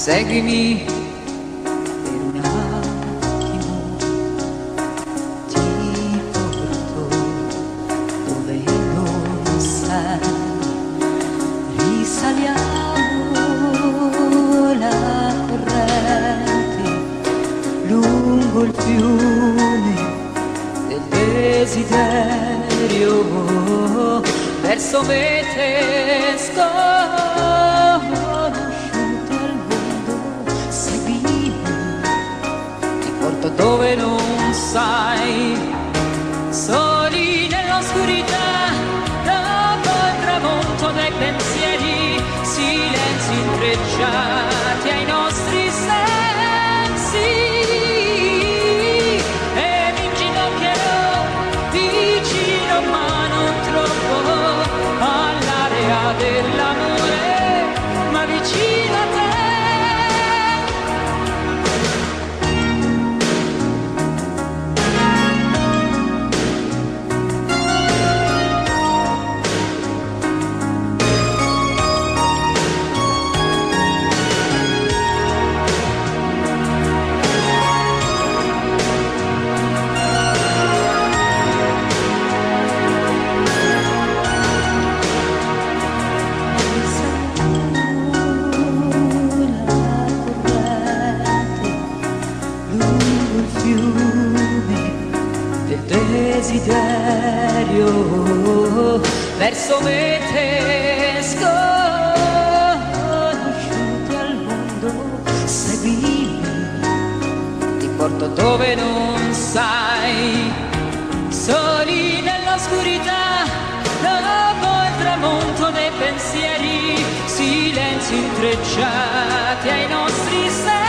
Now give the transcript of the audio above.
seguimi per un attimo, ti porto dove non sai, risaliamo la corrente lungo il fiume del desiderio, verso mete sconosciute al mondo, seguimi, ti porto dove non sai, soli nell'oscurità, dopo il tramonto dei pensieri, silenzi intrecciati ai nostri sensi, e mi inginocchierò vicino ma non troppo all'area dell'amore, ma vicino a te. Desiderio verso mete sconosciute al mondo, seguimi, ti porto dove non sai, soli nell'oscurità, dopo il tramonto dei pensieri, silenzi intrecciati ai nostri sensi.